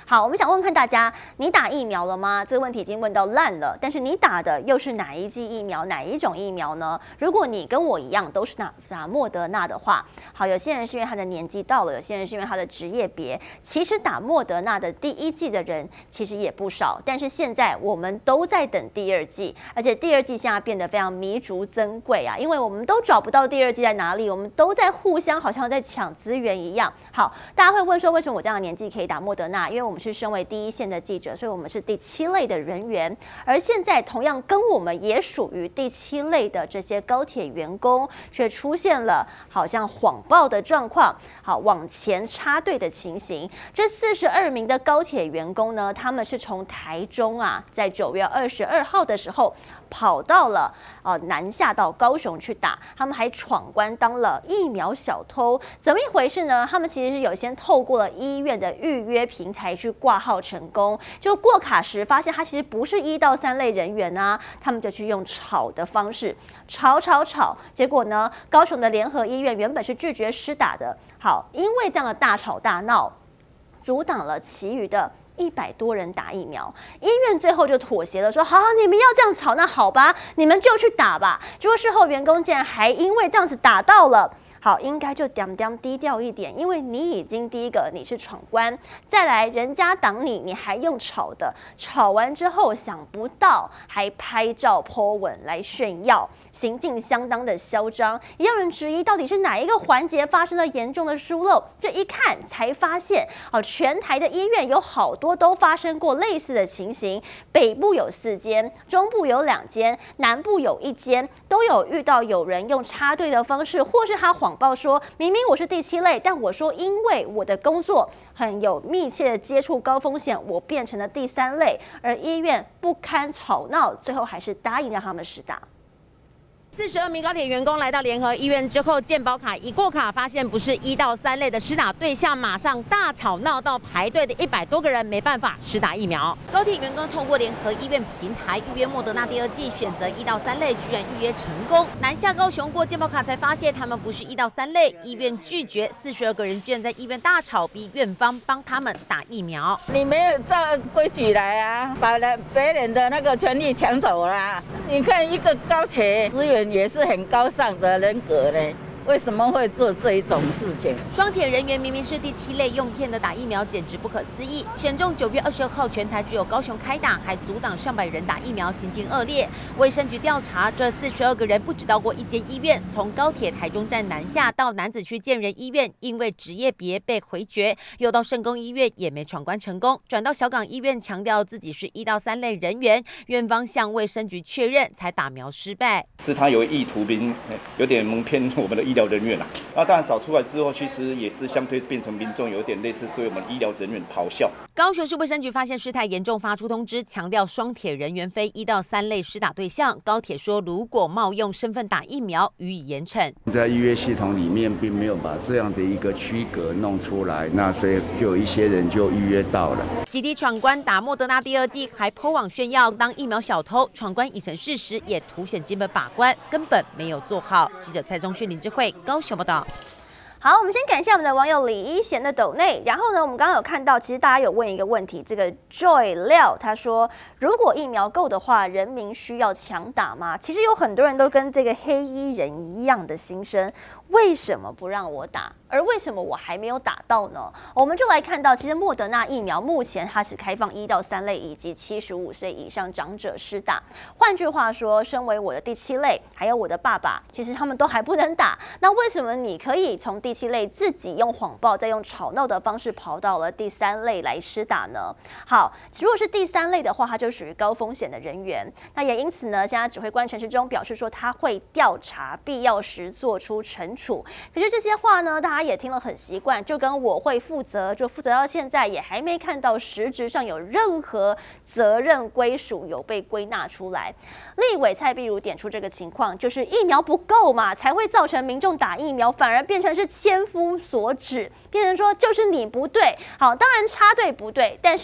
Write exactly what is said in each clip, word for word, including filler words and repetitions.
好，我们想问看大家，你打疫苗了吗？这个问题已经问到烂了，但是你打的又是哪一剂疫苗，哪一种疫苗呢？如果你跟我一样都是打打莫德纳的话，好，有些人是因为他的年纪到了，有些人是因为他的职业别。其实打莫德纳的第一剂的人其实也不少，但是现在我们都在等第二剂，而且第二剂现在变得非常弥足珍贵啊，因为我们都找不到第二剂在哪里，我们都在互相好像在抢资源一样。好，大家会问说，为什么我这样的年纪可以打莫德纳？因为我们是身为第一线的记者，所以我们是第七类的人员。而现在同样跟我们也属于第七类的这些高铁员工，却出现了好像谎报的状况，好往前插队的情形。这四十二名的高铁员工呢，他们是从台中啊，在九月二十二号的时候跑到了呃南下到高雄去打，他们还闯关当了疫苗小偷，怎么一回事呢？他们其实是有先透过了医院的预约平台去挂号成功，就过卡时发现他其实不是一到三类人员啊，他们就去用炒的方式炒炒炒，结果呢，高雄的联合医院原本是拒绝施打的，好，因为这样的大吵大闹，阻挡了其余的一百多人打疫苗，医院最后就妥协了，说好，你们要这样吵，那好吧，你们就去打吧。结果事后员工竟然还因为这样子打到了。好，应该就点点低调一点，因为你已经第一个你是闯关，再来人家挡你，你还用吵的，吵完之后想不到还拍照 po 文来炫耀，行径相当的嚣张，也让人质疑到底是哪一个环节发生了严重的疏漏。这一看才发现，哦，全台的医院有好多都发生过类似的情形，北部有四间，中部有两间，南部有一间，都有遇到有人用插队的方式，或是他谎报说明明我是第七类，但我说因为我的工作很有密切的接触高风险，我变成了第三类，而医院不堪吵闹，最后还是答应让他们施打。 四十二名高铁员工来到联合医院之后，健保卡一过卡，发现不是一到三类的施打对象，马上大吵闹到排队的一百多个人没办法施打疫苗。高铁员工通过联合医院平台预约莫德纳第二剂，选择一到三类，居然预约成功。南下高雄过健保卡才发现他们不是一到三类，医院拒绝，四十二个人居然在医院大吵，逼院方帮他们打疫苗。 你没有照规矩来啊，把人别人的那个权利抢走了。你看一个高铁职员也是很高尚的人格呢，为什么会做这一种事情？ 双铁人员明明是第七类，用骗的打疫苗，简直不可思议。选中九月二十二号全台只有高雄开打，还阻挡上百人打疫苗，行径恶劣。卫生局调查，这四十二个人不只到过一间医院，从高铁台中站南下到楠梓区建仁医院，因为职业别被回绝，又到圣公医院也没闯关成功，转到小港医院，强调自己是一到三类人员，院方向卫生局确认，才打苗失败。 是他有意图民，有点蒙骗我们的医疗人员啦。那当然找出来之后，其实也是相对变成民众有点类似对我们医疗人员咆哮。 高雄市卫生局发现事态严重，发出通知，强调双铁人员非一到三类施打对象。高铁说，如果冒用身份打疫苗，予以严惩。 在预约系统里面，并没有把这样的一个区隔弄出来，那所以就有一些人就预约到了。 集体闯关打莫德纳第二剂，还 po 网炫耀当疫苗小偷，闯关已成事实，也凸显基本把关根本没有做好。记者蔡宗勋、林智慧高雄报道。 好，我们先感谢我们的网友李一贤的抖内。然后呢，我们刚刚有看到，其实大家有问一个问题，这个 Joy 廖他说，如果疫苗够的话，人民需要强打吗？其实有很多人都跟这个黑衣人一样的心声，为什么不让我打？而为什么我还没有打到呢？我们就来看到，其实莫德纳疫苗目前它只开放一到三类以及七十五岁以上长者施打。换句话说，身为我的第七类，还有我的爸爸，其实他们都还不能打。那为什么你可以从第七类自己用谎报，再用吵闹的方式跑到了第三类来施打呢？好，如果是第三类的话，它就属于高风险的人员。那也因此呢，现在指挥官陈时中表示说，他会调查，必要时做出惩处。可是这些话呢，大家也听了很习惯，就跟我会负责，就负责到现在也还没看到实质上有任何责任归属有被归纳出来。立委蔡壁如点出这个情况，就是疫苗不够嘛，才会造成民众打疫苗反而变成是千夫所指，变成说就是你不对。好，当然插队不对，但是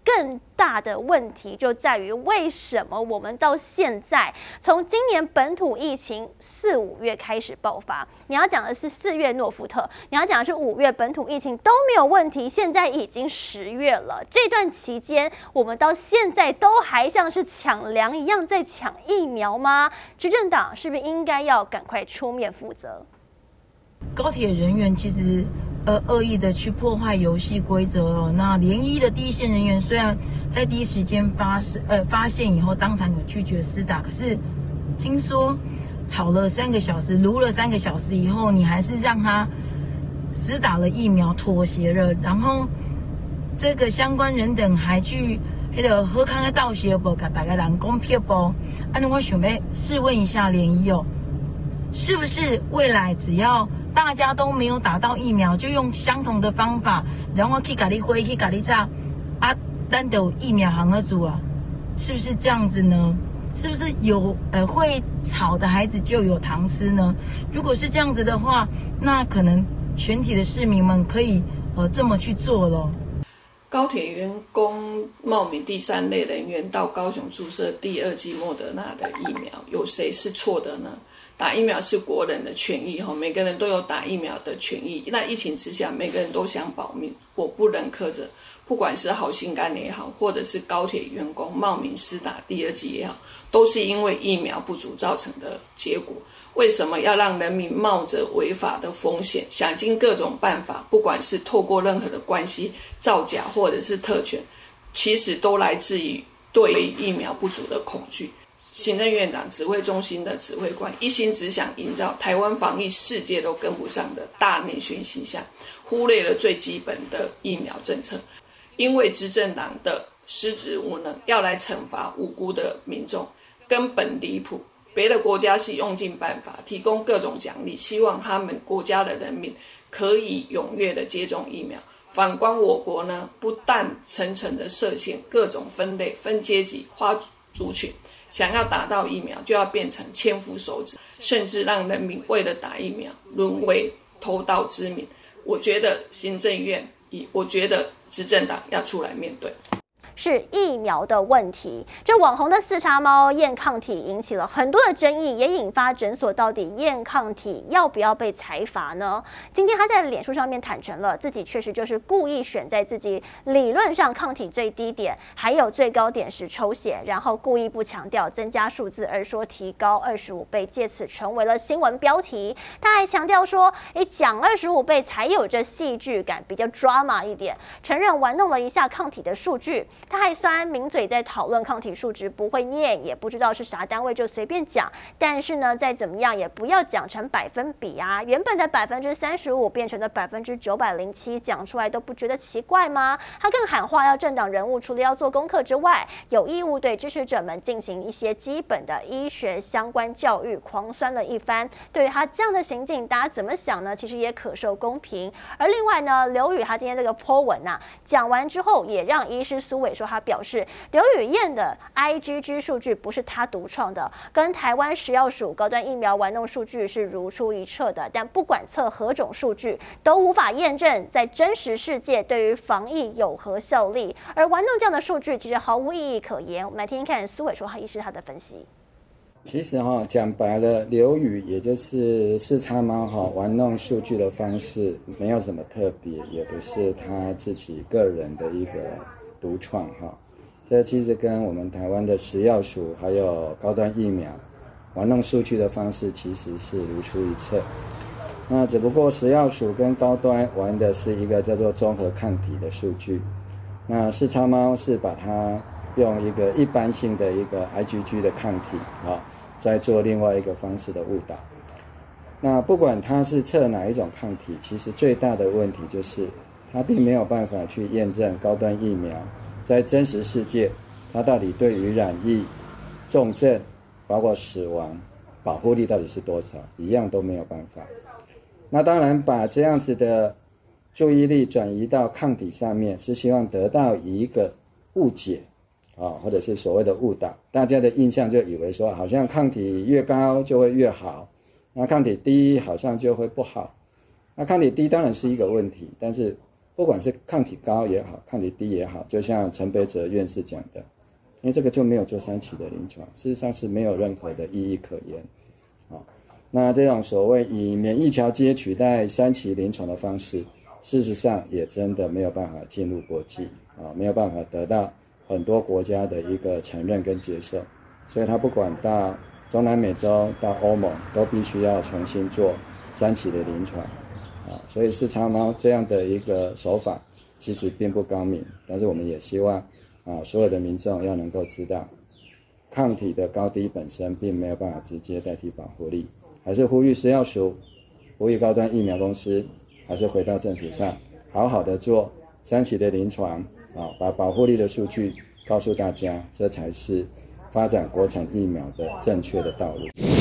更大的问题就在于，为什么我们到现在，从今年本土疫情四五月开始爆发，你要讲的是四月诺福特，你要讲的是五月本土疫情都没有问题，现在已经十月了，这段期间我们到现在都还像是抢粮一样在抢疫苗吗？执政党是不是应该要赶快出面负责？ 高铁人员其实呃恶意的去破坏游戏规则哦。那联医的第一线人员虽然在第一时间发呃发现以后，当场有拒绝施打，可是听说吵了三个小时，撸了三个小时以后，你还是让他施打了疫苗，妥协了，然后这个相关人等还去那个喝康的道谢不，给大家人公票不？啊，那我想要试问一下联医哦，是不是未来只要大家都没有打到疫苗，就用相同的方法，然后去咖喱灰，去咖喱炸啊，单有疫苗行的组啊，是不是这样子呢？是不是有呃会吵的孩子就有糖吃呢？如果是这样子的话，那可能全体的市民们可以呃这么去做了。 高铁员工冒名第三类人员到高雄注射第二剂莫德纳的疫苗，有谁是错的呢？打疫苗是国人的权益，每个人都有打疫苗的权益。那疫情之下，每个人都想保命，我不忍苛责，不管是好心肝也好，或者是高铁员工冒名施打第二剂也好，都是因为疫苗不足造成的结果。为什么要让人民冒着违法的风险，想尽各种办法，不管是透过任何的关系造假或者是特权，其实都来自于对疫苗不足的恐惧。行政院长指挥中心的指挥官一心只想营造台湾防疫世界都跟不上的大内宣形象，忽略了最基本的疫苗政策。因为执政党的失职无能，要来惩罚无辜的民众，根本离谱。别的国家是用尽办法提供各种奖励，希望他们国家的人民可以踊跃的接种疫苗。反观我国呢，不但层层的设限，各种分类、分阶级、划族群，想要打到疫苗就要变成千夫手指，甚至让人民为了打疫苗沦为偷盗之民。我觉得行政院，我觉得执政党要出来面对。 是疫苗的问题，这网红的四叉猫验抗体引起了很多的争议，也引发诊所到底验抗体要不要被裁罚呢？今天他在脸书上面坦诚了，自己确实就是故意选在自己理论上抗体最低点还有最高点时抽血，然后故意不强调增加数字，而说提高二十五倍，借此成为了新闻标题。他还强调说，诶，讲二十五倍才有着戏剧感，比较 drama 一点，承认玩弄了一下抗体的数据。他还虽然名嘴在讨论抗体数值不会念，也不知道是啥单位就随便讲，但是呢，再怎么样也不要讲成百分比啊！原本的百分之三十五变成了百分之九百零七，讲出来都不觉得奇怪吗？他更喊话，要政党人物除了要做功课之外，有义务对支持者们进行一些基本的医学相关教育，狂酸了一番。对于他这样的行径，大家怎么想呢？其实也可受公平。而另外呢，刘宇他今天这个 po 文啊，讲完之后也让医师苏伟说。他表示，刘宇燕的 I G G 数据不是他独创的，跟台湾食药署高端疫苗玩弄数据是如出一辙的。但不管测何种数据，都无法验证在真实世界对于防疫有何效力。而玩弄这样的数据，其实毫无意义可言。我们来听听看苏伟说他医师他的分析。 其实哈、哦、讲白了，刘宇也就是四叉猫哈玩弄数据的方式没有什么特别，也不是他自己个人的一个独创哈，这其实跟我们台湾的食药署还有高端疫苗玩弄数据的方式其实是如出一辙。那只不过食药署跟高端玩的是一个叫做综合抗体的数据，那四叉猫是把它用一个一般性的一个 I G G 的抗体啊，再做另外一个方式的误导。那不管它是测哪一种抗体，其实最大的问题就是它并没有办法去验证高端疫苗在真实世界它到底对于染疫、重症包括死亡保护力到底是多少，一样都没有办法。那当然把这样子的注意力转移到抗体上面，是希望得到一个误解啊，或者是所谓的误导，大家的印象就以为说好像抗体越高就会越好，那抗体低好像就会不好。那抗体低当然是一个问题，但是不管是抗体高也好，抗体低也好，就像陈培哲院士讲的，因为这个就没有做三期的临床，事实上是没有任何的意义可言。啊，那这种所谓以免疫桥接取代三期临床的方式，事实上也真的没有办法进入国际啊，没有办法得到很多国家的一个承认跟接受，所以他不管到中南美洲到欧盟，都必须要重新做三期的临床啊，所以视肠猫这样的一个手法其实并不高明，但是我们也希望啊所有的民众要能够知道，抗体的高低本身并没有办法直接代替保护力，还是呼吁食药署、呼吁高端疫苗公司，还是回到正题上，好好的做三期的临床啊，把保护力的数据告诉大家，这才是发展国产疫苗的正确的道路。